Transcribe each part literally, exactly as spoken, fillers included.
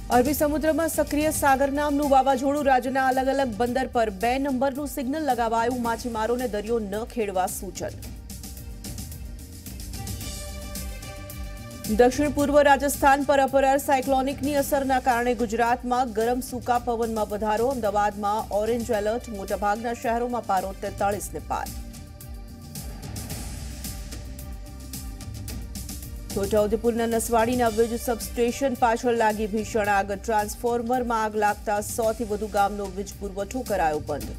અરબી સમુદ્રમાં સક્રિય સાગર નામનું વાવાઝોડું રાજ્યના અલગ અલગ બંદર પર બે નંબરનું સિગ્નલ લગાવાયું. માછીમારોને દરિયો ન ખેડવા સૂચન. દક્ષિણ પૂર્વ રાજસ્થાન પર અપરાર સાયક્લોનિકની અસરના કારણે ગુજરાતમાં ગરમ સૂકા પવનમાં વધારો. અમદાવાદમાં ઓરેન્જ એલર્ટ. મોટાભાગના શહેરોમાં પારો તેતાળીસ ને પાર. છોટાઉદેપુરના નસવાડીના વીજ સબસ્ટેશન પાછળ લાગી ભીષણ આગ. ટ્રાન્સફોર્મરમાં આગ લાગતા સો થી વધુ ગામનો વીજ પુરવઠો કરાયો બંધ.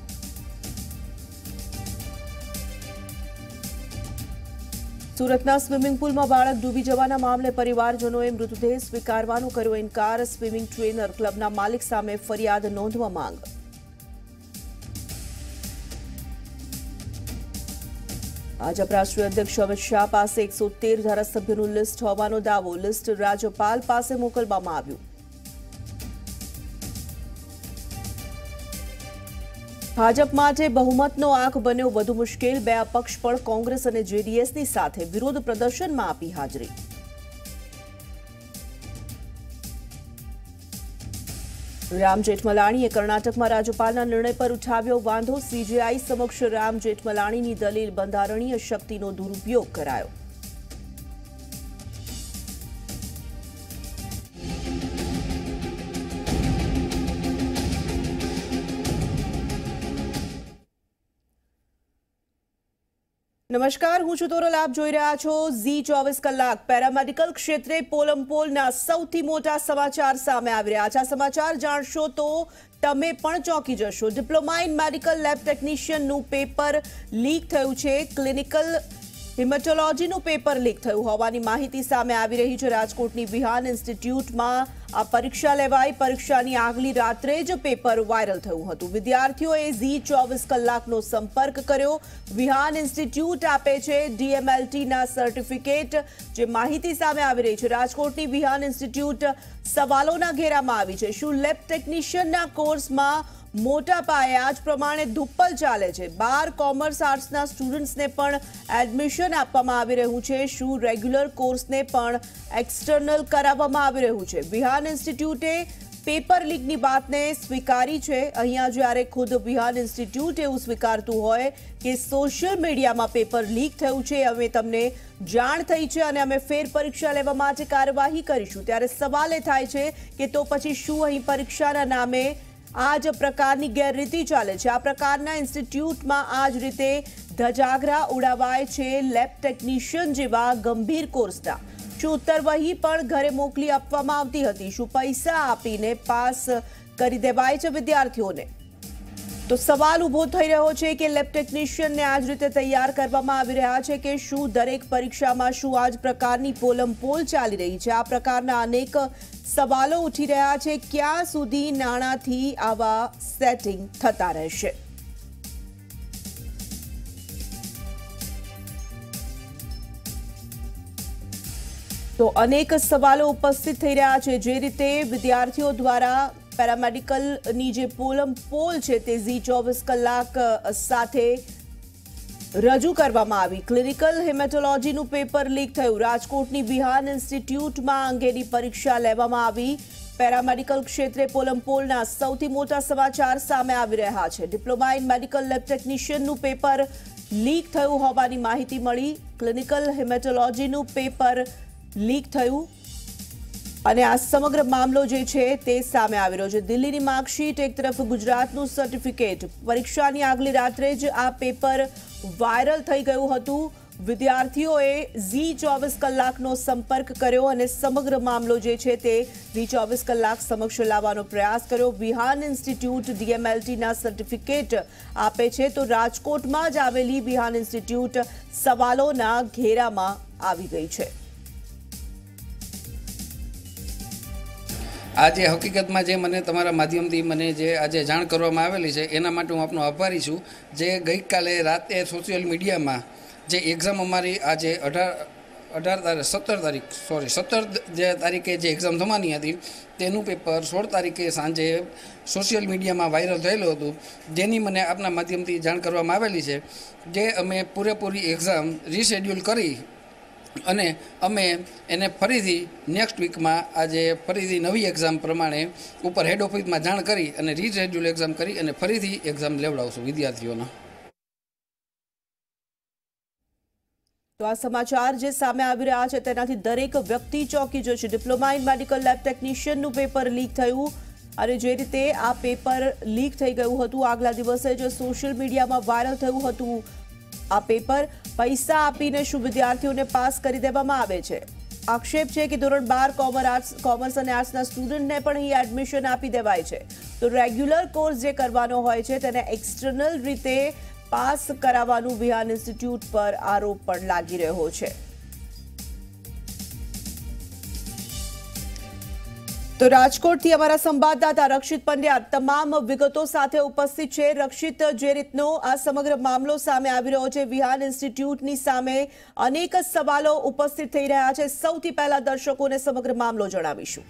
સુરતના સ્વિમિંગ પુલમાં બાળક ડૂબી જવાના મામલે પરિવારજનોએ મૃતદેહ સ્વીકારવાનો કર્યો ઇનકાર. સ્વિમિંગ ટ્રેનર ક્લબના માલિક સામે ફરિયાદ નોંધવા માંગ. ભાજપ રાષ્ટ્રીય અધ્યક્ષ અમિત શાહ પાસે એકસો તેર ધારાસભ્યોનું લિસ્ટ હોવાનો દાવો. લિસ્ટ રાજ્યપાલ પાસે મોકલવામાં આવ્યું. ભાજપ માટે બહુમતનો આંક બન્યો વધુ મુશ્કેલ. બે અપક્ષ પણ કોંગ્રેસ અને જેડીએસની સાથે વિરોધ પ્રદર્શનમાં આપી હાજરી. રામ જેઠમલાણીએ કર્ણાટકમાં રાજ્યપાલના નિર્ણય પર ઉઠાવ્યો વાંધો. સીજેઆઈ સમક્ષ રામ જેઠમલાણીની દલીલ બંધારણીય શક્તિનો દુરુપયોગ કરાયો. નમસ્કાર, હું છું તોરલ. આપ જોઈ રહ્યા છો ઝી ચોવીસ કલાક. પેરામેડિકલ ક્ષેત્રે પોલમપોલના સૌથી મોટા સમાચાર સામે આવી રહ્યા છે. આ સમાચાર જાણશો તો તમે પણ ચોંકી જશો. ડિપ્લોમા ઇન મેડિકલ લેબ ટેકનિશિયનનું પેપર લીક થયું છે. ક્લિનિકલ હિમેટોલોજીનું પેપર લીક થયું હોવાની માહિતી સામે આવી રહી છે. રાજકોટની વિહાન ઇન્સ્ટિટ્યૂટમાં આ પરીક્ષા લેવાઈ. પરીક્ષાની આગલી રાત્રે જ પેપર વાયરલ થયું હતું. વિદ્યાર્થીઓએ ઝી ચોવીસ કલાકનો સંપર્ક કર્યો. વિહાન ઇન્સ્ટિટ્યૂટ આપે છે ડીએમએલટીના સર્ટિફિકેટ. જે માહિતી સામે આવી રહી છે, રાજકોટની વિહાન ઇન્સ્ટિટ્યૂટ સવાલોના ઘેરામાં આવી છે. શું લેબ ટેકનિશિયનના કોર્સમાં મોટા પાયે આજ પ્રમાણે ધુપ્પલ ચાલે છે? બાર કોમર્સ આર્ટ્સના સ્ટુડન્ટ્સને પણ એડમિશન આપવામાં આવી રહ્યું છે. શું રેગ્યુલર કોર્સને પણ એક્સટર્નલ કરાવવામાં આવી રહ્યું છે? વિહાન ઇન્સ્ટિટ્યૂટે પેપર લીકની વાતને સ્વીકારી છે. અહીંયા જ્યારે ખુદ વિહાન ઇન્સ્ટિટ્યૂટ એવું સ્વીકારતું હોય કે સોશિયલ મીડિયામાં પેપર લીક થયું છે, અમે તમને જાણ થઈ છે અને અમે ફેર પરીક્ષા લેવા માટે કાર્યવાહી કરીશું, ત્યારે સવાલ એ થાય છે કે તો પછી શું અહીં પરીક્ષાના નામે આ જ પ્રકારની ગેરરીતિ ચાલે છે? આ પ્રકારના ઇન્સ્ટિટ્યૂટમાં આ જ રીતે ધજાગરા ઉડાવાય છે લેબ ટેકનિશિયન જેવા ગંભીર કોર્સના. શું ઉત્તરવહી પણ ઘરે મોકલી આપવામાં આવતી હતી? શું પૈસા આપીને પાસ કરી દેવાય છે વિદ્યાર્થીઓને? તો સવાલ ઊભો થઈ રહ્યો છે કે લેબ ટેકનિશિયનને આ જ રીતે તૈયાર કરવામાં આવી રહ્યા છે કે શું દરેક પરીક્ષામાં શું આ જ પ્રકારની પોલમપોલ ચાલી રહી છે? આ પ્રકારના અનેક સવાલો ઉઠી રહ્યા છે. ક્યાં સુધી નાણાંથી આવા સેટિંગ થતા રહેશે? તો અનેક સવાલો ઉપસ્થિત થઈ રહ્યા છે. જે રીતે વિદ્યાર્થીઓ દ્વારા પેરામેડિકલની જે પોલમપોલ છે તે ઝી ચોવીસ કલાક સાથે રજૂ કરવામાં આવી. ક્લિનિકલ હિમેટોલોજીનું પેપર લીક થયું. રાજકોટની વિહાન ઇન્સ્ટિટ્યૂટમાં અંગેની પરીક્ષા લેવામાં આવી. પેરામેડિકલ ક્ષેત્રે પોલમપોલના સૌથી મોટા સમાચાર સામે આવી રહ્યા છે. ડિપ્લોમા ઇન મેડિકલ લેબ ટેકનિશિયનનું પેપર લીક થયું હોવાની માહિતી મળી. ક્લિનિકલ હિમેટોલોજીનું પેપર લીક થયું અને આ સમગ્ર મામલો જે છે તે સામે આવી રહ્યો છે. દિલ્હીની માર્કશીટ, એક તરફ ગુજરાતનું સર્ટિફિકેટ. પરીક્ષાની આગલી રાત્રે જ આ પેપર વાયરલ થઈ ગયું હતું. વિદ્યાર્થીઓએ ઝી ચોવીસ કલાકનો સંપર્ક કર્યો અને સમગ્ર મામલો જે છે તે ઝી ચોવીસ કલાક સમક્ષ લાવવાનો પ્રયાસ કર્યો. વિહાન ઇન્સ્ટિટ્યૂટ ડીએમએલટીના સર્ટિફિકેટ આપે છે, તો રાજકોટમાં જ આવેલી વિહાન ઇન્સ્ટિટ્યૂટ સવાલોના ઘેરામાં આવી ગઈ છે. આજે હકીકતમાં જે મને તમારા માધ્યમથી મને જે આજે જાણ કરવામાં આવેલી છે એના માટે હું આપનો આભારી છું. જે ગઈકાલે રાતે સોશિયલ મીડિયામાં જે એક્ઝામ અમારી આજે અઢાર અઢાર તારીખ સત્તર તારીખ સોરી સત્તર જે તારીખે જે એક્ઝામ થવાની હતી તેનું પેપર સોળ તારીખે સાંજે સોશિયલ મીડિયામાં વાયરલ થયેલું હતું, જેની મને આપના માધ્યમથી જાણ કરવામાં આવેલી છે. જે અમે પૂરેપૂરી એક્ઝામ રીશેડ્યુલ કરી અને અમે એને ફરીથી નેક્સ્ટ વીકમાં આજે ફરીથી નવી એક્ઝામ પ્રમાણે ઉપર હેડ ઓફિસમાં જાણ કરી અને રીશેડ્યુલ એક્ઝામ કરી અને ફરીથી એક્ઝામ લેવડાવશું વિદ્યાર્થીઓના. તો આ સમાચાર જે સામે આવી રહ્યા છે તેનાથી દરેક વ્યક્તિ ચોંકી જશે. ડિપ્લોમા ઇન મેડિકલ લેબ ટેકનિશિયનનું પેપર લીક થયું અને જે રીતે આ પેપર લીક થઈ ગયું હતું આગલા દિવસે જ સોશિયલ મીડિયામાં વાયરલ થયું હતું. આ પેપર પૈસા આપીને શું વિદ્યાર્થીઓને પાસ કરી દેવામાં આવે છે. આક્ષેપ છે કે ધોરણ બાર કોમર્સ કોમર્સ અને આર્ટ્સના સ્ટુડન્ટને પણ અહીં એડમિશન આપી દેવાય છે. તો રેગ્યુલર કોર્સ જે કરવાનો હોય છે તેને એક્સટર્નલ રીતે પાસ કરાવવાનું વિહાન ઇન્સ્ટિટ્યૂટ પર આરોપ પણ લાગી રહ્યો છે. તો રાજકોટથી અમારા સંવાદદાતા રક્ષિત પંડ્યા તમામ વિગતો સાથે ઉપસ્થિત છે. રક્ષિત, જે રીતનો આ સમગ્ર મામલો સામે આવી રહ્યો છે, વિહાન ઇન્સ્ટિટ્યૂટની સામે અનેક સવાલો ઉપસ્થિત થઈ રહ્યા છે. સૌથી પહેલા દર્શકોને સમગ્ર મામલો જણાવીશું.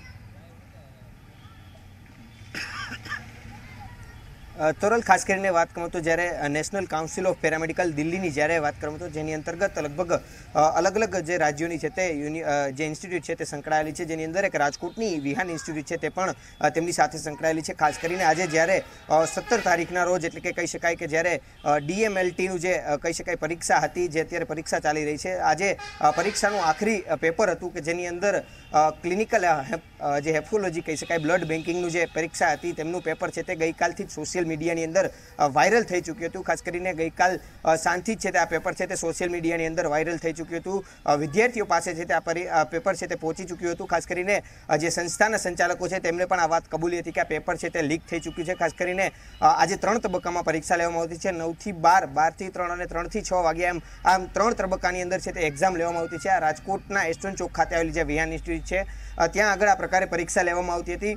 તોરલ, ખાસ કરીને વાત કરું તો જ્યારે નેશનલ કાઉન્સિલ ઓફ પેરામેડિકલ દિલ્હીની જ્યારે વાત કરું તો જેની અંતર્ગત લગભગ અલગ અલગ જે રાજ્યોની છે તે જે ઇન્સ્ટિટ્યૂટ છે તે સંકળાયેલી છે, જેની અંદર એક રાજકોટની વિહાન ઇન્સ્ટિટ્યૂટ છે તે પણ તેમની સાથે સંકળાયેલી છે. ખાસ કરીને આજે જ્યારે સત્તર તારીખના રોજ એટલે કે કહી શકાય કે જ્યારે ડીએમએલટીનું જે કહી શકાય પરીક્ષા હતી, જે અત્યારે પરીક્ષા ચાલી રહી છે, આજે પરીક્ષાનું આખરી પેપર હતું કે જેની અંદર ક્લિનિકલ જે હેફોલોજી કહી શકાય બ્લડ બેન્કિંગનું જે પરીક્ષા હતી તેમનું પેપર છે તે ગઈકાલથી જ સોશિયલ મીડિયાની અંદર વાયરલ થઈ ચૂક્યું હતું. ખાસ કરીને ગઈકાલ સાંજથી જ છે તે આ પેપર છે તે સોશિયલ મીડિયાની અંદર વાયરલ થઈ ચૂક્યું હતું. વિદ્યાર્થીઓ પાસે છે તે આ પેપર છે તે પહોંચી ચૂક્યું હતું. ખાસ કરીને જે સંસ્થાના સંચાલકો છે તેમને પણ આ વાત કબૂલી હતી કે આ પેપર છે તે લીક થઈ ચૂક્યું છે. ખાસ કરીને આજે ત્રણ તબક્કામાં પરીક્ષા લેવામાં આવતી છે, નવથી બાર, બારથી ત્રણ અને ત્રણથી છ વાગ્યા એમ આમ ત્રણ તબક્કાની અંદર છે તે એક્ઝામ લેવામાં આવતી છે. આ રાજકોટના એસ્ટોન ચોક ખાતે આવેલી જે વિહાન ઇન્સ્ટિટ્યૂટ છે ત્યાં આગળ આ પ્રકારે પરીક્ષા લેવામાં આવતી હતી.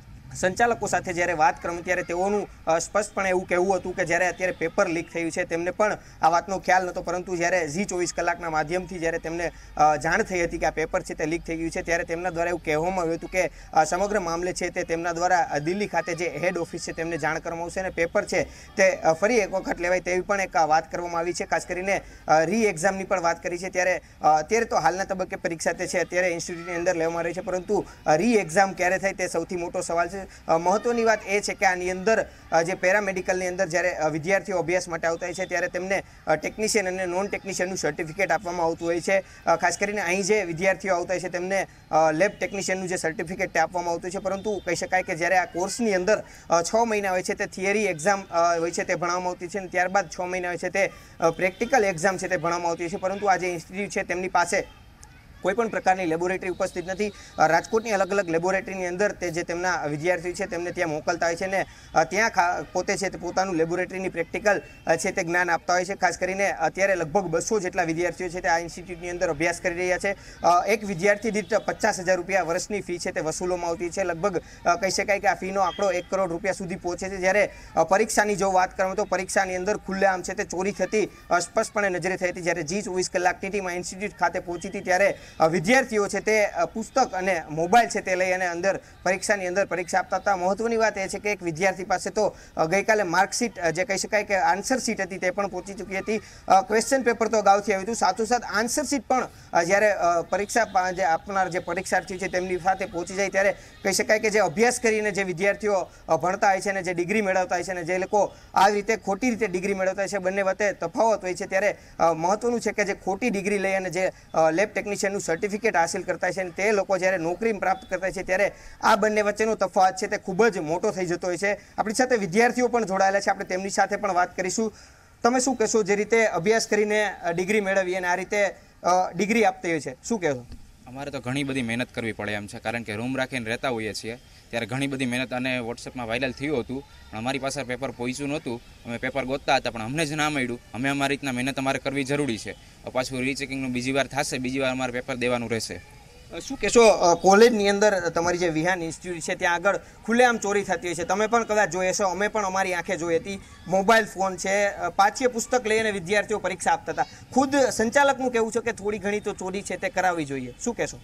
સંચાલકો સાથે જ્યારે વાત કરું ત્યારે તેઓનું સ્પષ્ટપણે એવું કહેવું હતું કે જ્યારે અત્યારે પેપર લીક થયું છે તેમને પણ આ વાતનો ખ્યાલ નહોતો, પરંતુ જ્યારે ઝી ચોવીસ કલાકના માધ્યમથી જ્યારે તેમને જાણ થઈ હતી કે આ પેપર છે તે લીક થઈ ગયું છે ત્યારે તેમના દ્વારા એવું કહેવામાં આવ્યું હતું કે સમગ્ર મામલે છે તે તેમના દ્વારા દિલ્હી ખાતે જે હેડ ઓફિસ છે તેમને જાણ કરવામાં આવશે અને પેપર છે તે ફરી એક વખત લેવાય તેવી પણ એક વાત કરવામાં આવી છે. ખાસ કરીને રી એક્ઝામની પણ વાત કરી છે. ત્યારે અત્યારે તો હાલના તબક્કે પરીક્ષા તે છે અત્યારે ઇન્સ્ટિટ્યૂટની અંદર લેવામાં આવી છે, પરંતુ રી એક્ઝામ ક્યારે થાય તે સૌથી મોટો સવાલ છે. મહત્વની વાત એ છે કે આની અંદર જે પેરામેડિકલની અંદર જ્યારે વિદ્યાર્થીઓ અભ્યાસ માટે આવતા હોય છે ત્યારે તેમને ટેકનિશિયન અને નોન ટેકનિશિયનનું સર્ટિફિકેટ આપવામાં આવતું હોય છે. ખાસ કરીને અહીં જે વિદ્યાર્થીઓ આવતા હોય છે તેમને લેબ ટેકનિશિયનનું જે સર્ટિફિકેટ આપવામાં આવતું છે, પરંતુ કહી શકાય કે જ્યારે આ કોર્સની અંદર છ મહિના હોય છે તે થિયરી એક્ઝામ હોય છે તે ભણવામાં આવતી છે અને ત્યારબાદ છ મહિના હોય છે તે પ્રેક્ટિકલ એક્ઝામ છે તે ભણવામાં આવતી છે. પરંતુ આ જે ઇન્સ્ટિટ્યૂટ છે તેમની પાસે કોઈ પણ પ્રકારની લેબોરેટરી ઉપસ્થિત નથી. રાજકોટની અલગ અલગ લેબોરેટરીની અંદર તે જે તેમના વિદ્યાર્થી છે તેમને ત્યાં મોકલતા હોય છે અને ત્યાં પોતે છે તે પોતાનું લેબોરેટરીની પ્રેક્ટિકલ છે તે જ્ઞાન આપતા હોય છે. ખાસ કરીને અત્યારે લગભગ બસો જેટલા વિદ્યાર્થીઓ છે તે આ ઇન્સ્ટિટ્યૂટની અંદર અભ્યાસ કરી રહ્યા છે. એક વિદ્યાર્થી દીઠ પચાસ હજાર રૂપિયા વર્ષની ફી છે તે વસૂલવામાં આવતી છે. લગભગ કહી શકાય કે આ ફીનો આંકડો એક કરોડ રૂપિયા સુધી પહોંચે છે. જ્યારે પરીક્ષાની જો વાત કરવામાં તો પરીક્ષાની અંદર ખુલ્લેઆમ છે તે ચોરી થતી સ્પષ્ટપણે નજરે થઈ હતી. જ્યારે જી ચોવીસ કલાક ટીટીમાં ઇન્સ્ટિટ્યૂટ ખાતે પહોંચી હતી ત્યારે વિદ્યાર્થીઓ છે તે પુસ્તક અને મોબાઈલ છે તે લઈ અને અંદર પરીક્ષાની અંદર પરીક્ષા આપતા હતા. મહત્વની વાત એ છે કે એક વિદ્યાર્થી પાસે તો ગઈકાલે માર્કશીટ જે કહી શકાય કે આન્સર શીટ હતી તે પણ પહોંચી ચૂકી હતી. ક્વેશ્ચન પેપર તો અગાઉથી આવ્યું હતું, સાથોસાથ આન્સર શીટ પણ જ્યારે પરીક્ષા જે આપનાર જે પરીક્ષાર્થી છે તેમની સાથે પહોંચી જાય ત્યારે કહી શકાય કે જે અભ્યાસ કરીને જે વિદ્યાર્થીઓ ભણતા હોય છે અને જે ડિગ્રી મેળવતા હોય છે અને જે લોકો આવી રીતે ખોટી રીતે ડિગ્રી મેળવતા હોય છે બંને વચ્ચે તફાવત હોય છે. ત્યારે મહત્વનું છે કે જે ખોટી ડિગ્રી લઈ અને જે લેબ ટેકનિશિયનનું સર્ટિફિકેટ હાંસિલ કરતા છે અને તે લોકો જ્યારે નોકરી પ્રાપ્ત કરતા છે ત્યારે આ બંને વચ્ચેનો તફાવત છે તે ખૂબ જ મોટો થઈ જતો હોય છે. આપણી સાથે વિદ્યાર્થીઓ પણ જોડાયેલા છે, આપણે તેમની સાથે પણ વાત કરીશું. તમે શું કહેશો, જે રીતે અભ્યાસ કરીને ડિગ્રી મેળવી અને આ રીતે ડિગ્રી આપતી હોય છે, શું કહેશો? અમારે તો ઘણી બધી મહેનત કરવી પડે એમ છે, કારણ કે રૂમ રાખીને રહેતા હોઈએ છીએ ત્યારે ઘણી બધી મહેનત અને વોટ્સએપમાં વાયરલ થયું હતું પણ અમારી પાસે પેપર પહોંચ્યું નહોતું. અમે પેપર ગોતતા હતા પણ અમને જ ના મળ્યું. અમે અમારી રીતના મહેનત અમારે કરવી જરૂરી છે. પાછું રીચેકિંગનું બીજી વાર થશે, બીજી વાર અમારે પેપર દેવાનું રહેશે. શું કહેશો, કોલેજની અંદર તમારી જે વિહાન ઇન્સ્ટિટ્યૂટ છે ત્યાં આગળ ખુલ્લેઆમ ચોરી થતી હોય છે, તમે પણ કદાચ જોઈ હશો, અમે પણ અમારી આંખે જોઈ હતી. મોબાઈલ ફોન છે, પાઠ્ય પુસ્તક લઈને વિદ્યાર્થીઓ પરીક્ષા આપતા હતા. ખુદ સંચાલકનું કહેવું છે કે થોડી ઘણી તો ચોરી છે તે કરાવવી જોઈએ, શું કહેશો?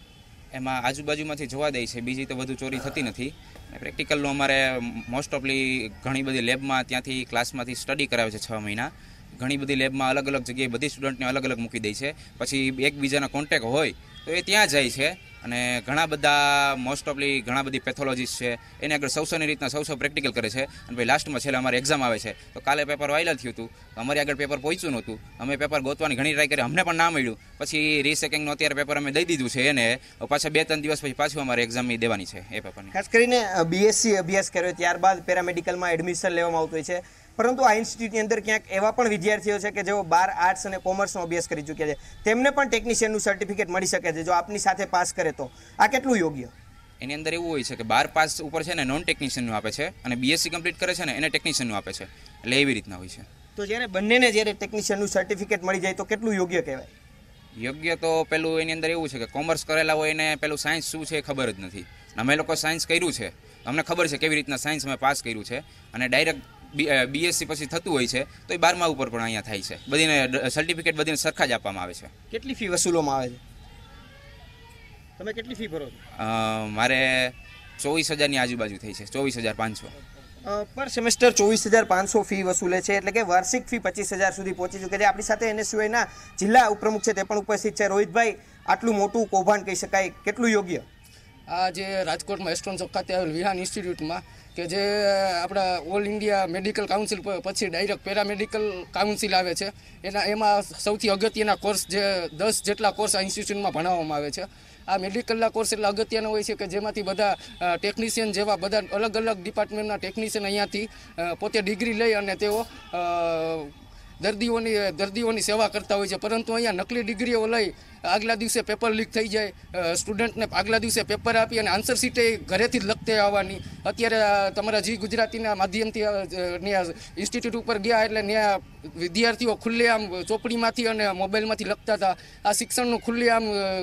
એમાં આજુબાજુમાંથી જોવા દે છે, બીજી તો બધું ચોરી થતી નથી. પ્રેક્ટિકલનું અમારે મોસ્ટ ઓફલી ઘણી બધી લેબમાં ત્યાંથી ક્લાસમાંથી સ્ટડી કરાવે છે છ મહિના. ઘણી બધી લેબમાં અલગ અલગ જગ્યાએ બધી સ્ટુડન્ટને અલગ અલગ મૂકી દે છે. પછી એકબીજાના કોન્ટેક હોય તો એ ત્યાં જાય છે અને ઘણા બધા મોસ્ટ ઓફલી ઘણા બધી પેથોલોજીસ્ટ છે એને આગળ સૌસોની રીતના સૌ સૌ પ્રેક્ટિકલ કરે છે અને પછી લાસ્ટમાં છેલ્લે અમારે એક્ઝામ આવે છે. તો કાલે પેપર વાયરલ થયું હતું, અમારી આગળ પેપર પહોંચ્યું નહોતું, અમે પેપર ગોતવાની ઘણી ટ્રાય કરી, અમને પણ ના મળ્યું. પછી રીસેકિંગનું અત્યારે પેપર અમે દઈ દીધું છે એને, પાછા બે ત્રણ દિવસ પછી પાછું અમારે એક્ઝામ દેવાની છે એ પેપરની. ખાસ કરીને બીએસસી અભ્યાસ કર્યો ત્યારબાદ પેરામેડિકલમાં એડમિશન લેવામાં આવતું હોય છે, પરંતુ આ ઇન્સ્ટિટ્યૂટની અંદર ક્યાંક એવા પણ વિદ્યાર્થીઓ છે કે જેઓ બાર આર્ટ્સ અને કોમર્સનો અભ્યાસ કરી ચૂક્યા છે, તેમને પણ ટેકનિશિયનનું સર્ટિફિકેટ મળી શકે છે જો આપની સાથે પાસ કરે તો. આ કેટલું યોગ્ય? એની અંદર એવું હોય છે કે બાર પાસ ઉપર છે ને નોન ટેકનિશિયનનું આપે છે અને બીએસસી કમ્પ્લીટ કરે છે ને એને ટેકનિશિયનનું આપે છે, એટલે એવી રીતના હોય છે. તો જ્યારે બંનેને જ્યારે ટેકનિશિયનનું સર્ટિફિકેટ મળી જાય તો કેટલું યોગ્ય કહેવાય? યોગ્ય તો પેલું એની અંદર એવું છે કે કોમર્સ કરેલા હોય એને પેલું સાયન્સ શું છે એ ખબર જ નથી. અમે લોકો સાયન્સ કર્યું છે, અમને ખબર છે કેવી રીતના સાયન્સ અમે પાસ કર્યું છે, અને ડાયરેક્ટ બીએસસી પછી થતું હોય છે તો એ બારમા ઉપર પણ અહીંયા થાય છે. બધીને સર્ટિફિકેટ બધીને સરખા જ આપવામાં આવે છે. કેટલી ફી વસૂલવામાં આવે છે? તમે કેટલી ફી ભરો છો? મારે ચોવીસ હજારની આજુબાજુ થઈ છે, ચોવીસ હજાર પાંચસો પર સેમેસ્ટર ચોવીસ હજાર પાંચસો ફી વસૂલે છે, એટલે કે વાર્ષિક ફી પચીસ હજાર સુધી પહોંચી ચૂકે છે. આપણી સાથે એનએસયુઆઈના જિલ્લા ઉપપ્રમુખ છે તે પણ ઉપસ્થિત છે. રોહિતભાઈ, આટલું મોટું કૌભાંડ કહી શકાય, કેટલું યોગ્ય? આ જે રાજકોટમાં એસ્ટ્રોન ચોક ખાતે આવેલ વિહાન ઇન્સ્ટિટ્યૂટમાં કે જે આપણા ઓલ ઇન્ડિયા મેડિકલ કાઉન્સિલ પછી ડાયરેક્ટ પેરામેડિકલ કાઉન્સિલ આવે છે, એના એમાં સૌથી અગત્યના કોર્સ જે દસ જેટલા કોર્સ આ ઇન્સ્ટિટ્યૂટમાં ભણાવવામાં આવે છે. આ મેડિકલના કોર્સ એટલા અગત્યના હોય છે કે જેમાંથી બધા ટેકનિશિયન જેવા બધા અલગ અલગ ડિપાર્ટમેન્ટના ટેકનિશિયન અહીંયાથી પોતે ડિગ્રી લઈ અને તેઓ દર્દીઓની દર્દીઓની સેવા કરતા હોય છે. પરંતુ અહીંયા નકલી ડિગ્રીઓ લઈ આગલા દિવસે પેપર લીક થઈ જાય, સ્ટુડન્ટને આગલા દિવસે પેપર આપી અને આન્સર શીટે ઘરેથી જ લખતે આવવાની. અત્યારે તમારા જી ગુજરાતીના માધ્યમથી ઇન્સ્ટિટ્યૂટ ઉપર ગયા એટલે ત્યાં વિદ્યાર્થીઓ ખુલ્લેઆમ ચોપડીમાંથી અને મોબાઈલમાંથી લખતા હતા. આ શિક્ષણનું ખુલ્લેઆમ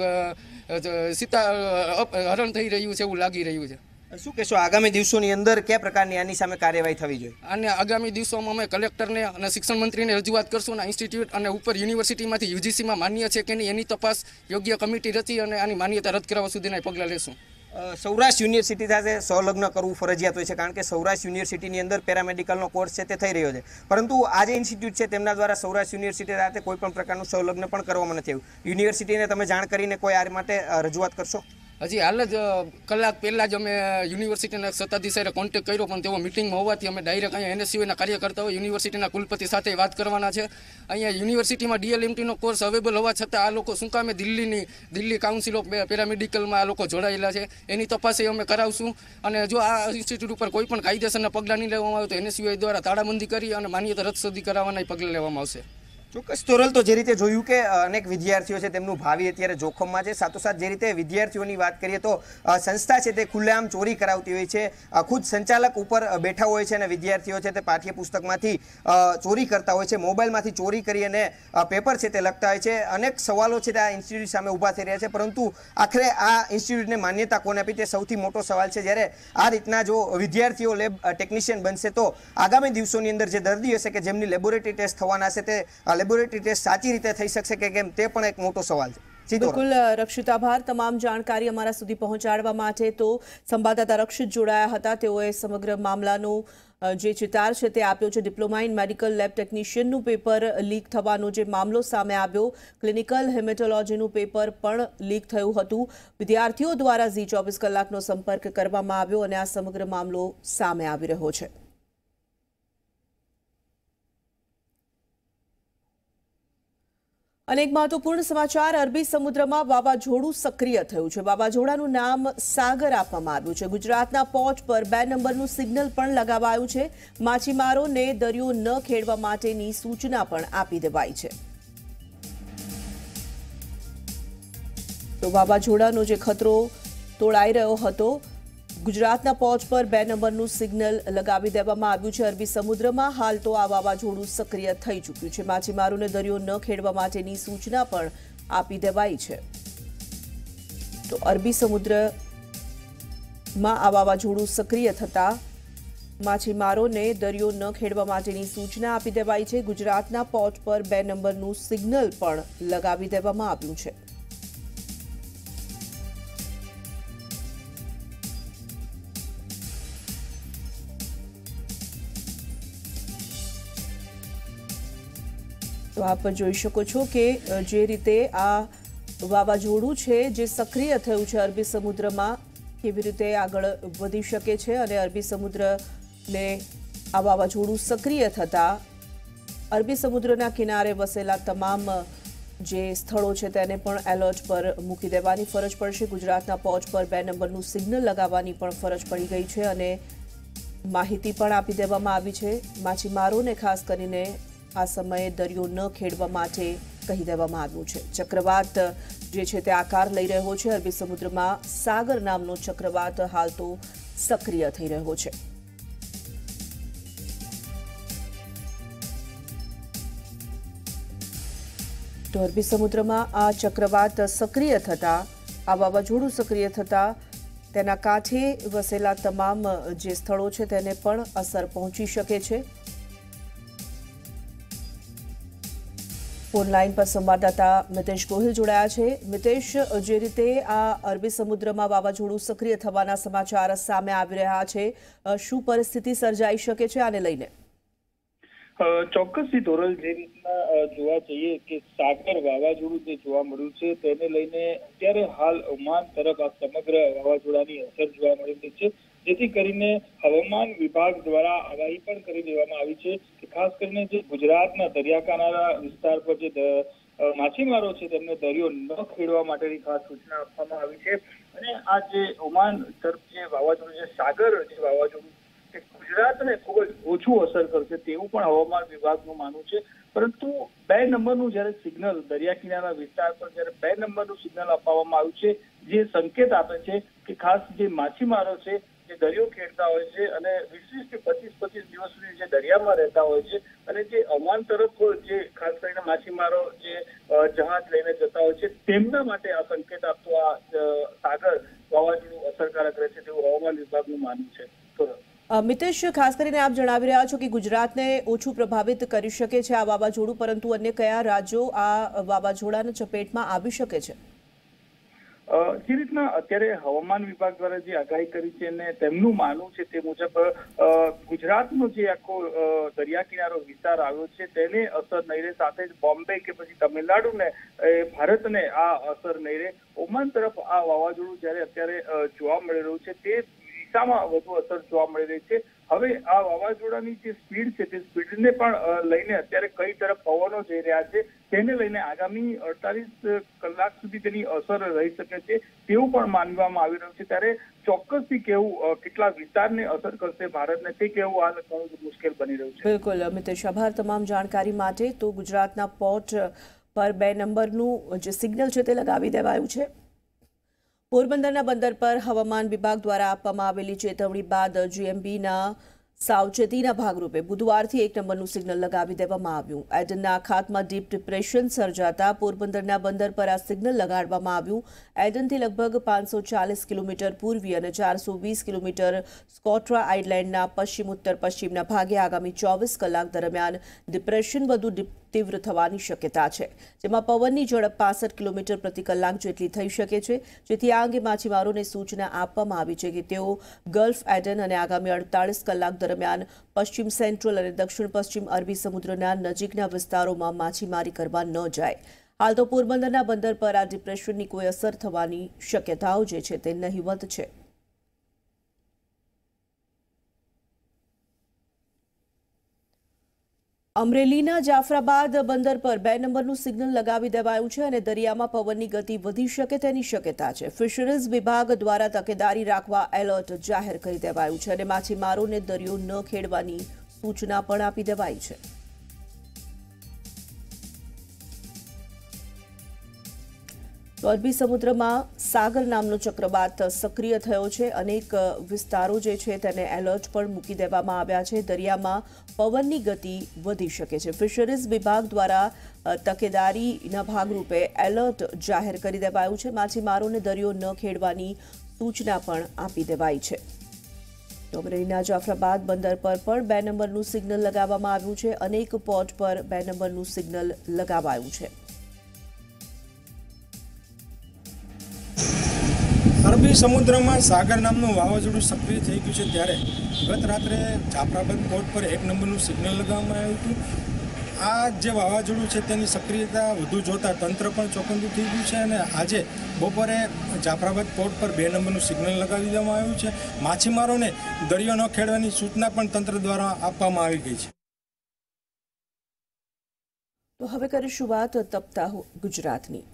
સીતા હરણ થઈ રહ્યું છે એવું લાગી રહ્યું છે. શું કહેશો, આગામી દિવસોની અંદર કયા પ્રકારની આની સામે કાર્યવાહી થવી જોઈએ? અને આગામી દિવસોમાં અમે કલેક્ટરને અને શિક્ષણ મંત્રીને રજૂઆત કરશું અને ઇન્સ્ટિટ્યૂટ અને ઉપર યુનિવર્સિટીમાંથી યુજીસીમાં માન્ય છે કે નહીં એની તપાસ યોગ્ય કમિટી રચી અને આની માન્યતા રદ કરવા સુધીના પગલાં લેશું. સૌરાષ્ટ્ર યુનિવર્સિટી સાથે સંલગ્ન કરવું ફરજિયાત હોય છે, કારણ કે સૌરાષ્ટ્ર યુનિવર્સિટીની અંદર પેરામેડિકલનો કોર્સ છે તે થઈ રહ્યો છે, પરંતુ આ જે ઇન્સ્ટિટ્યૂટ છે તેમના દ્વારા સૌરાષ્ટ્ર યુનિવર્સિટી સાથે કોઈ પણ પ્રકારનું સંલગ્ન પણ કરવામાં નથી આવ્યું. યુનિવર્સિટીને તમે જાણ કરીને કોઈ આ માટે રજૂઆત કરશો? હજી હાલ જ કલાક પહેલાં જ અમે યુનિવર્સિટીના સત્તાધીશરે કોન્ટેક્ટ કર્યો, પણ તેઓ મિટિંગમાં હોવાથી અમે ડાયરેક્ટ અહીંયા એનએસયુના કાર્યકર્તાઓ યુનિવર્સિટીના કુલપતિ સાથે વાત કરવાના છે. અહીંયા યુનિવર્સિટીમાં ડીએલએમટીનો કોર્સ અવેલેબલ હોવા છતાં આ લોકો શું કામે દિલ્હીની દિલ્હી કાઉન્સિલ ઓફ પેરામેડિકલમાં આ લોકો જોડાયેલા છે એની તપાસ અમે કરાવશું. અને જો આ ઇન્સ્ટિટ્યૂટ ઉપર કોઈ પણ કાયદેસરના પગલાં નહીં લેવામાં આવે તો એનએસયુઆઈ દ્વારા તાળાબંધી કરી અને માન્યતા રદ સુધી કરાવવાના પગલાં લેવામાં આવશે. ચોક્કસ તોરલ, તો જે રીતે જોયું કે અનેક વિદ્યાર્થીઓ છે તેમનું ભાવિ અત્યારે જોખમમાં છે, સાથોસાથ જે રીતે વિદ્યાર્થીઓની વાત કરીએ તો સંસ્થા છે તે ખુલ્લેઆમ ચોરી કરાવતી હોય છે, ખુદ સંચાલક ઉપર બેઠા હોય છે અને વિદ્યાર્થીઓ છે તે પાઠ્યપુસ્તકમાંથી ચોરી કરતા હોય છે, મોબાઈલમાંથી ચોરી કરી અને પેપર છે તે લખતા હોય છે. અનેક સવાલો છે તે આ ઇન્સ્ટિટ્યૂટ સામે ઊભા થઈ રહ્યા છે, પરંતુ આખરે આ ઇન્સ્ટિટ્યૂટને માન્યતા કોને આપી તે સૌથી મોટો સવાલ છે. જ્યારે આ રીતના જો વિદ્યાર્થીઓ લેબ ટેકનિશિયન બનશે તો આગામી દિવસોની અંદર જે દર્દી હશે કે જેમની લેબોરેટરી ટેસ્ટ થવાના હશે તે લેબોરેટરી ટેસ્ટ સાચી રીતે થઈ શકશે કે કેમ તે પણ એક મોટો સવાલ છે. બિલકુલ રક્ષિત, આભાર તમામ જાણકારી અમારા સુધી પહોંચાડવા માટે. તો સંવાદદાતા રક્ષિત જોડાયા હતા, તેઓએ સમગ્ર મામલાનું જે ચિતાર છે તે આપ્યો છે. ડિપ્લોમા ઇન મેડિકલ લેબ ટેકનિશિયનનું પેપર લીક થવાનો જે મામલો સામે આવ્યો, ક્લિનિકલ હેમેટોલોજીનું પેપર પણ લીક થયું હતું. વિદ્યાર્થીઓ દ્વારા ઝી ચોવીસ કલાકનો સંપર્ક કરવામાં આવ્યો અને આ સમગ્ર મામલો સામે આવી રહ્યો છે. અનેક મહત્વપૂર્ણ સમાચાર. અરબી સમુદ્રમાં વાવાઝોડું સક્રિય થયું છે. વાવાઝોડાનું નામ સાગર આપવામાં આવ્યું છે. ગુજરાતના પોર્ટ પર બે નંબરનું સિગ્નલ પણ લગાવાયું છે. માછીમારોને દરિયો ન ખેડવા માટેની સૂચના પણ આપી દેવાઈ છે. તો વાવાઝોડાનો જે ખતરો તોળાઈ રહ્યો હતો, ગુજરાતના પોર્ટ પર બે નંબરનું સિગ્નલ લગાવી દેવામાં આવ્યું છે. અરબી સમુદ્રમાં હાલ તો આ વાવાઝોડું સક્રિય થઈ ચૂક્યું છે. માછીમારોને દરિયો ન ખેડવા માટેની સૂચના પણ આપી દેવાઈ છે. તો અરબી સમુદ્રમાં આ વાવાઝોડું સક્રિય થતા માછીમારોને દરિયો ન ખેડવા માટેની સૂચના આપી દેવાઈ છે. ગુજરાતના પોર્ટ પર બે નંબરનું સિગ્નલ પણ લગાવી દેવામાં આવ્યું છે. તો આપ જોઈ શકો છો કે જે રીતે આ વાવાઝોડું છે જે સક્રિય થયું છે અરબી સમુદ્રમાં, કેવી રીતે આગળ વધી શકે છે અને અરબી સમુદ્રને આ વાવાઝોડું સક્રિય થતાં અરબી સમુદ્રના કિનારે વસેલા તમામ જે સ્થળો છે તેને પણ એલર્ટ પર મૂકી દેવાની ફરજ પડશે. ગુજરાતના પોર્ટ પર બે નંબરનું સિગ્નલ લગાવવાની પણ ફરજ પડી ગઈ છે અને માહિતી પણ આપી દેવામાં આવી છે. માછીમારોને ખાસ કરીને આ સમયે દરિયો ન ખેડવા માટે કહી દેવામાં આવ્યું છે. ચક્રવાત જે છે તે આકાર લઈ રહ્યો છે. અરબી સમુદ્રમાં સાગર નામનો ચક્રવાત હાલ તો સક્રિય થઈ રહ્યો છે. તો અરબી સમુદ્રમાં આ ચક્રવાત સક્રિય થતા, આ વાવાઝોડું સક્રિય થતા તેના કાંઠે વસેલા તમામ જે સ્થળો છે તેને પણ અસર પહોંચી શકે છે. ફોન લાઈન પર સંવાદદાતા મિતેશ ગોહિલ જોડાયા છે. મિતેશ, જે રીતે આ અરબી સમુદ્રમાં વાવાઝોડું સક્રિય થવાના સમાચાર સામે આવી રહ્યા છે, શું પરિસ્થિતિ સર્જાઈ શકે છે આને લઈને? ચોક્કસથી ધોરલ, જે રીતના જોવા જઈએ કે સાગર વાવાઝોડું જે જોવા મળ્યું છે તેને લઈને અત્યારે હાલ ઓમાન તરફ આ સમગ્ર વાવાઝોડાની અસર જોવા મળી રહી છે, જેથી કરીને હવામાન વિભાગ દ્વારા આગાહી પણ કરી દેવામાં આવી છે કે ખાસ કરીને જે ગુજરાતના દરિયાકાંઠાના વિસ્તાર પર જે માછીમારો છે તેમને દરિયો ન ખેડવા માટેની ખાસ સૂચના આપવામાં આવી છે. અને આ જે ઓમાન તરફ જે વાવાઝોડું છે સાગર જે વાવાઝોડું ગુજરાતને ખૂબ જ ઓછું અસર કરશે તેવું પણ હવામાન વિભાગનું માનવું છે. પરંતુ બે નંબરનું જયારે સિગ્નલ દરિયા કિનારા વિસ્તાર પર જયારે બે નંબરનું સિગ્નલ અપાવવામાં આવ્યું છે, જે સંકેત આપે છે કે ખાસ જે માછીમારો છે જે દરિયો ખેડતા હોય છે અને વીસ વીસ કે પચીસ પચીસ દિવસ સુધી જે દરિયામાં રહેતા હોય છે અને જે ઓમાન તરફ જે ખાસ કરીને માછીમારો જે જહાજ લઈને જતા હોય છે તેમના માટે આ સંકેત આપતું આ સાગર વાવાઝોડું અસરકારક રહેશે તેવું હવામાન વિભાગનું માનવું છે. મિતેશ, ખાસ કરીને આપ જણાવી રહ્યા છો કે ગુજરાતને ઓછું પ્રભાવિત કરી શકે છે આ વાવાઝોડું, પરંતુ અન્ય કયા રાજ્યો આ વાવાઝોડાના ચપેટમાં આવી શકે છે? જે રીતના અત્યારે હવામાન વિભાગ દ્વારા જે આગાહી કરી છે અને તેમનું માનવું છે તે મુજબ ગુજરાતનો જે આખો દરિયા કિનારો વિસ્તાર આવ્યો છે તેને અસર નહીં રહે, સાથે જ બોમ્બે કે પછી તમિલનાડુને ભારતને આ અસર નહીં રહે. ઓમાન તરફ આ વાવાઝોડું જયારે અત્યારે જોવા મળી રહ્યું છે તે દિશામાં વધુ અસર જોવા મળી રહી છે. હવે આ વાવાઝોડાની જે સ્પીડ છે તે સ્પીડને પણ લઈને અત્યારે કઈ તરફ પવનો જઈ રહ્યા છે તેને લઈને આગામી અડતાલીસ કલાક સુધી તેની અસર રહી શકે છે તેવું પણ માનવામાં આવી રહ્યું છે. ત્યારે ચોક્કસથી કેવું કેટલા વિસ્તારને અસર કરશે ભારતને તે કેવું હાલ ઘણું મુશ્કેલ બની રહ્યું છે. બિલકુલ મિતેશ, આભાર તમામ જાણકારી માટે. તો ગુજરાતના પોર્ટ પર બે નંબરનું જે સિગ્નલ છે તે લગાવી દેવાયું છે. પોરબંદરના બંદર પર હવામાન વિભાગ દ્વારા આપવામાં આવેલી ચેતવણી બાદ જીએમબીના સાવચેતીના ભાગરૂપે બુધવારથી એક નંબરનું સિગ્નલ લગાવી દેવામાં આવ્યું. એડનના અખાતમાં ડીપ ડિપ્રેશન સર્જાતા પોરબંદરના બંદર પર આ સિગ્નલ લગાડવામાં આવ્યું. એડનથી લગભગ પાંચસો ચાલીસ કિલોમીટર પૂર્વી અને ચારસો વીસ કિલોમીટર સ્કોટ્રા આઇલેન્ડના પશ્ચિમ ઉત્તર પશ્ચિમના ભાગે આગામી ચોવીસ કલાક દરમિયાન ડિપ્રેશન વધુ તીવ્ર થવાની શક્યતા છે, જેમાં પવનની ઝડપ પાસઠ કિલોમીટર પ્રતિ કલાક જેટલી થઈ શકે છે. જેથી આ અંગે માછીમારોને સૂચના આપવામાં આવી છે કે તેઓ ગલ્ફ એડન અને આગામી અડતાલીસ કલાક દરમિયાન પશ્ચિમ સેન્ટ્રલ અને દક્ષિણ પશ્ચિમ અરબી સમુદ્રના નજીકના વિસ્તારોમાં માછીમારી કરવા ન જાય. હાલ તો પોરબંદરના બંદર પર આ ડિપ્રેશનની કોઈ અસર થવાની શક્યતાઓ જે છે તે નહિવત છે. અમરેલીના જાફરાબાદ બંદર પર બે નંબરનું સિગ્નલ લગાવી દેવાયું છે અને દરિયામાં પવનની ગતિ વધી શકે તેની શક્યતા છે. ફિશરીઝ વિભાગ દ્વારા તકેદારી રાખવા એલર્ટ જાહેર કરી દેવાયું છે અને માછીમારોને દરિયો ન ખેડવાની સૂચના પણ આપી દેવાઈ છે. અરબી સમુદ્રમાં સાગર નામનો ચક્રવાત સક્રિય થયો છે. અનેક વિસ્તારો જે છે તેને એલર્ટ પણ મૂકી દેવામાં આવ્યા છે. દરિયામાં પવનની ગતિ વધી શકે છે. ફિશરીઝ વિભાગ દ્વારા તકેદારીના ભાગરૂપે એલર્ટ જાહેર કરી દેવાયું છે. માછીમારોને દરિયો ન ખેડવાની સૂચના પણ આપી દેવાઈ છે. અમરેલીના જાફરાબાદ બંદર પર પણ બે નંબરનું સિગ્નલ લગાવવામાં આવ્યું છે. અનેક પોર્ટ પર બે નંબરનું સિગ્નલ લગાવાયું છે. અરબી સમુદ્રમાં સાગર નામનું વાવાઝોડું સક્રિય થઈ ગયું છે ત્યારે ગત રાત્રે જાફરાબાદ પોર્ટ પર એક નંબરનું સિગ્નલ લગાવવામાં આવ્યું હતું. આ જે વાવાઝોડું છે તેની સક્રિયતા વધુ જોતા તંત્ર પણ ચોકંદું થઈ ગયું છે અને આજે બપોરે જાફરાબાદ પોર્ટ પર બે નંબરનું સિગ્નલ લગાવી દેવામાં આવ્યું છે. માછીમારોને દરિયો ન ખેડવાની સૂચના પણ તંત્ર દ્વારા આપવામાં આવી ગઈ છે. તો હવે કરીશું વાત તપતા ગુજરાતની.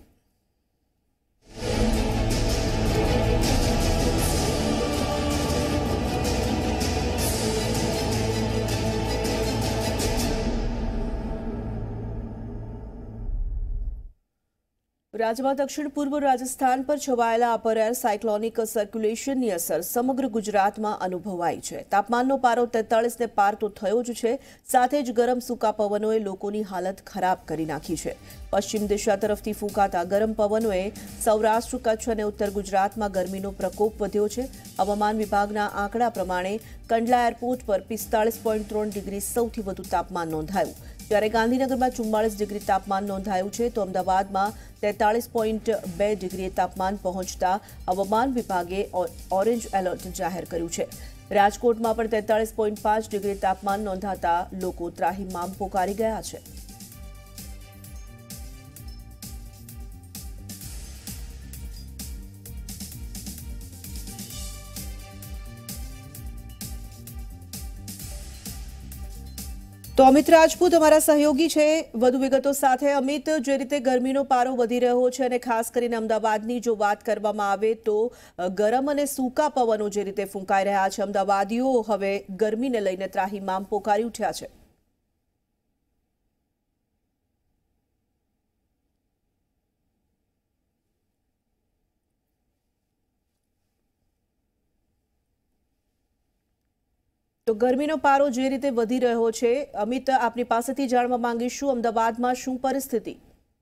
રાજ્યમાં દક્ષિણ પૂર્વ રાજસ્થાન પર છવાયેલા અપર એર સાયક્લોનિક સર્ક્યુલેશનની અસર સમગ્ર ગુજરાતમાં અનુભવાઈ છે. તાપમાનનો પારો તેતાળીસને પાર તો થયો જ છે, સાથે જ ગરમ સૂકા પવનોએ લોકોની હાલત ખરાબ કરી નાખી છે. પશ્ચિમ દિશા તરફથી ફૂંકાતા ગરમ પવનોએ સૌરાષ્ટ્ર, કચ્છ અને ઉત્તર ગુજરાતમાં ગરમીનો પ્રકોપ વધ્યો છે. હવામાન વિભાગના આંકડા પ્રમાણે કંડલા એરપોર્ટ પર પિસ્તાળીસ પોઈન્ટ ત્રણ ડિગ્રી સૌથી વધુ તાપમાન નોંધાયું, જ્યારે ગાંધીનગરમાં ચુમ્માળીસ ડિગ્રી તાપમાન નોંધાયું છે, તો અમદાવાદમાં તેતાળીસ પોઈન્ટ બે ડિગ્રીએ તાપમાન પહોંચતા હવામાન વિભાગે ઓરેન્જ એલર્ટ જાહેર કર્યું છે. રાજકોટમાં પણ તેતાળીસ પોઈન્ટ પાંચ ડિગ્રી તાપમાન નોંધાતા લોકો ત્રાહિમામ પોકારી ગયા છે. તો અમિત રાજપૂત અમારા સહયોગી છે વધુ વિગતો સાથે. અમિત, જે રીતે ગરમીનો પારો વધી રહ્યો છે અને ખાસ કરીને અમદાવાદની જો વાત કરવામાં આવે તો ગરમ અને સૂકા પવનો જે રીતે ફૂંકાઈ રહ્યા છે, અમદાવાદીઓ હવે ગરમીને લઈને ત્રાહિમામ પોકારી ઉઠ્યા છે. તો ગરમીનો પારો જે રીતે વધી રહ્યો છે, અમિત, આપની પાસેથી જાણવા માંગીશું અમદાવાદમાં શું પરિસ્થિતિ?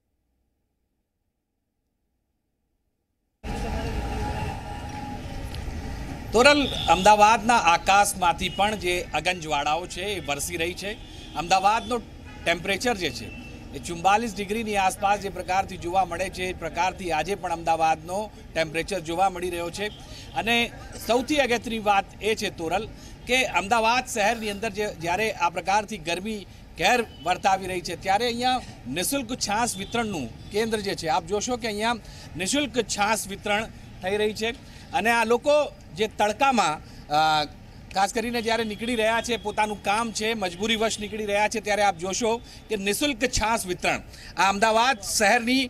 તોરલ, અમદાવાદના આકાશમાંથી પણ જે અગનજવાળાઓ છે એ વરસી રહી છે. અમદાવાદનો ટેમ્પરેચર જે છે એ ચુમ્બાલીસ ડિગ્રીની આસપાસ જે પ્રકારથી જોવા મળે છે એ પ્રકારથી આજે પણ અમદાવાદનો ટેમ્પરેચર જોવા મળી રહ્યો છે. અને સૌથી અગત્યની વાત એ છે તોરલ કે અમદાવાદ શહેરની અંદર જે જ્યારે આ પ્રકારથી ગરમી ઘેર વર્તાવી રહી છે, ત્યારે અહીંયા નિઃશુલ્ક છાશ વિતરણનું કેન્દ્ર જે છે, આપ જોશો કે અહીંયા નિઃશુલ્ક છાશ વિતરણ થઈ રહી છે. અને આ લોકો જે તડકામાં ખાસ કરીને જ્યારે નીકળી રહ્યા છે, પોતાનું કામ છે, મજબૂરીવશ નીકળી રહ્યા છે, ત્યારે આપ જોશો કે નિઃશુલ્ક છાશ વિતરણ આ અમદાવાદ શહેરની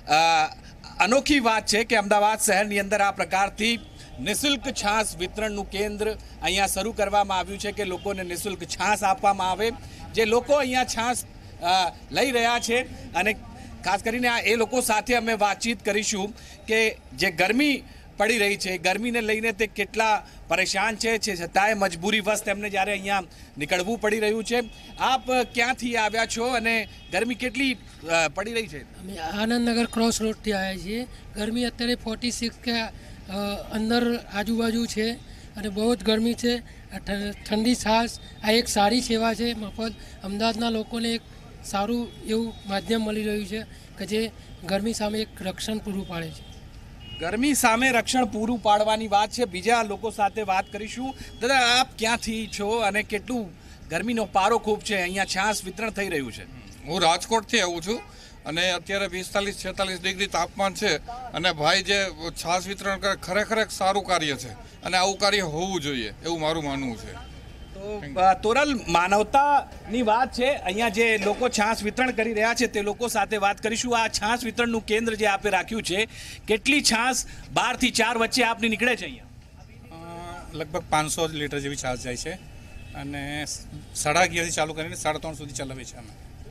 અનોખી વાત છે કે અમદાવાદ શહેરની અંદર આ પ્રકારથી નિઃશુલ્ક છાશ વિતરણનું કેન્દ્ર અહીંયા શરૂ કરવામાં આવ્યું છે કે લોકોને નિઃશુલ્ક છાશ આપવામાં આવે. જે લોકો અહીંયા છાશ લઈ રહ્યા છે અને ખાસ કરીને આ એ લોકો સાથે અમે વાતચીત કરીશું કે જે ગરમી પડી રહી છે, ગરમીને લઈને તે કેટલા પરેશાન છે, છતાંય મજબૂરીવશ તેમને જ્યારે અહીંયા નીકળવું પડી રહ્યું છે. આપ ક્યાંથી આવ્યા છો અને ગરમી કેટલી પડી રહી છે? અમે આનંદનગર ક્રોસ રોડથી આવ્યા છીએ. ગરમી અત્યારે ફોર્ટી સિક્સ કે અંદર આજુબાજુ છે અને બહુ જ ગરમી છે. ઠંડી છાશ આ એક સારી સેવા છે મફત. અમદાવાદના લોકોને એક સારું એવું માધ્યમ મળી રહ્યું છે કે જે ગરમી સામે એક રક્ષણ પૂરું પાડે છે. ગરમી સામે રક્ષણ પૂરું પાડવાની વાત છે. બીજા લોકો સાથે વાત કરીશું. દાદા, આપ ક્યાંથી છો અને કેટલું ગરમીનો પારો ખૂબ છે, અહીંયા છાશ વિતરણ થઈ રહ્યું છે? હું રાજકોટથી આવું છું અને અત્યારે પિસ્તાલીસ છેતાલીસ ડિગ્રી તાપમાન છે અને ભાઈ જે છાશ વિતરણ કરે ખરેખર એક સારું કાર્ય છે અને આવું કાર્ય હોવું જોઈએ એવું મારું માનવું છે. તો તોરલ, માનવતાની વાત છે. અહીંયા જે લોકો છાશ વિતરણ કરી રહ્યા છે તે લોકો સાથે વાત કરીશું. આ છાશ વિતરણનું કેન્દ્ર જે આપે રાખ્યું છે, કેટલી છાશ બારથી ચાર વચ્ચે આપની નીકળે છે અહીંયા? લગભગ પાંચસો લીટર જેવી છાશ જાય છે અને સાડા અગિયારથી ચાલુ કરીને સાડા ત્રણ સુધી ચલાવીએ છીએ અમે.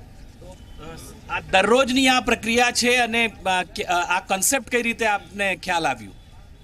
આ દરરોજની આ પ્રક્રિયા છે અને આ કન્સેપ્ટ કઈ રીતે આપને ખ્યાલ આવ્યું?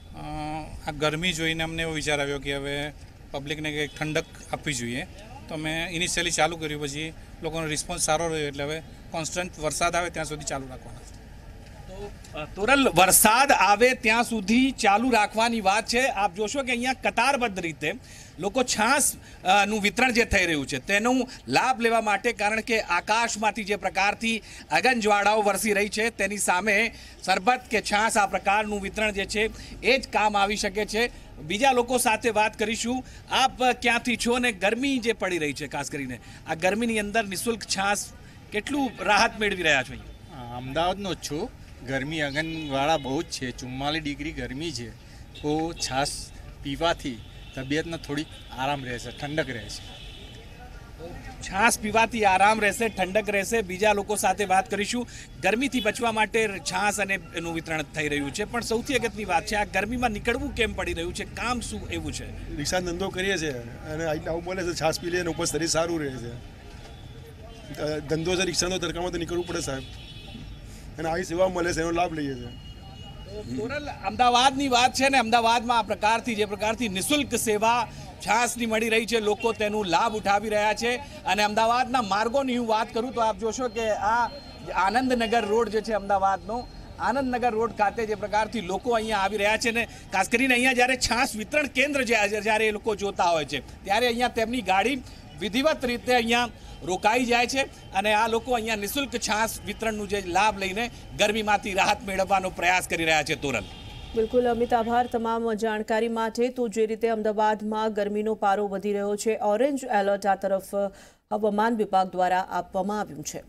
આ ગરમી જોઈને અમને એવો વિચાર આવ્યો કે હવે પબ્લિકને કંઈક ઠંડક આપવી જોઈએ, તો મેં ઇનિશિયલી ચાલુ કર્યું. પછી લોકોનો રિસ્પોન્સ સારો રહ્યો એટલે હવે કોન્સ્ટન્ટ વરસાદ આવે ત્યાં સુધી ચાલુ રાખવાના છે. તો તોરલ, વરસાદ આવે ત્યાં સુધી ચાલુ રાખવાની વાત છે. આપ જોશો કે અહીંયા કતારબદ્ધ રીતે લોકો છાશ નું વિતરણ જે થઈ રહ્યું છે તેનો લાભ લેવા માટે, કારણ કે આકાશમાંથી જે પ્રકારથી અગનજ્વાળાઓ વરસી રહી છે તેની સામે શરબત કે છાશ આ પ્રકારનું વિતરણ જે છે એ જ કામ આવી શકે છે. બીજા લોકો સાથે વાત કરીશું. આપ ક્યાંથી છો અને ગરમી જે પડી રહી છે, ખાસ કરીને આ ગરમીની અંદર નિઃશુલ્ક છાશ કેટલું રાહત મેળવી રહ્યા છો? અમદાવાદનો જ છું. ગરમી અગનવાળા બહુ જ છે, ચુમ્માલીસ ડિગ્રી ગરમી છે. તો છાશ પીવાથી તબિયતને થોડીક આરામ રહેશે, ઠંડક રહેશે. છાશ પીવાથી આરામ રહેશે, ઠંડક રહેશે. બીજા લોકો સાથે વાત કરીશું. ગરમીથી બચવા માટે છાશ અને એનું વિતરણ થઈ રહ્યું છે, પણ સૌથી અગત્યની વાત છે આ ગરમીમાં નીકળવું કેમ પડી રહ્યું છે, કામ શું એવું છે? રિક્ષા ધંધો કરીએ છીએ અને આવું બોલે છે છાશ પી લે ઉપર શરીર સારું રહે છે. ધંધો છે રિક્ષાનો, તડકામાં તો નીકળવું પડે સાહેબ, અને આવી સેવા મળે છે એનો લાભ લઈએ છીએ. ટોરલ, અમદાવાદની વાત છે ને, અમદાવાદમાં આ પ્રકારથી જે પ્રકારથી નિઃશુલ્ક સેવા છાશની મળી રહી છે, લોકો તેનું લાભ ઉઠાવી રહ્યા છે. અને અમદાવાદના માર્ગોની હું વાત કરું તો આપ જોશો કે આ આનંદનગર રોડ જે છે અમદાવાદનો, આનંદનગર રોડ ખાતે જે પ્રકારથી લોકો અહીંયા આવી રહ્યા છે ને, ખાસ કરીને અહીંયા જ્યારે છાશ વિતરણ કેન્દ્ર જ્યારે એ લોકો જોતા હોય છે ત્યારે અહીંયા તેમની ગાડી વિધિવત રીતે અહીંયા રોકાઈ જાય છે અને આ લોકો અહીંયા નિઃશુલ્ક છાશ વિતરણનું જે લાભ લઈને ગરમીમાંથી રાહત મેળવવાનો પ્રયાસ કરી રહ્યા છે. તોરલ, બિલકુલ અમિત, આભાર તમામ જાણકારી માટે. તો જે રીતે અમદાવાદમાં ગરમીનો પારો વધી રહ્યો છે, ઓરેન્જ એલર્ટ આ તરફ હવામાન વિભાગ દ્વારા આપવામાં આવ્યું છે.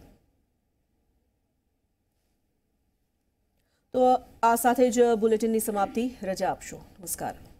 તો આ સાથે જ બુલેટિનની સમાપ્તિ. રજા આપશો. નમસ્કાર.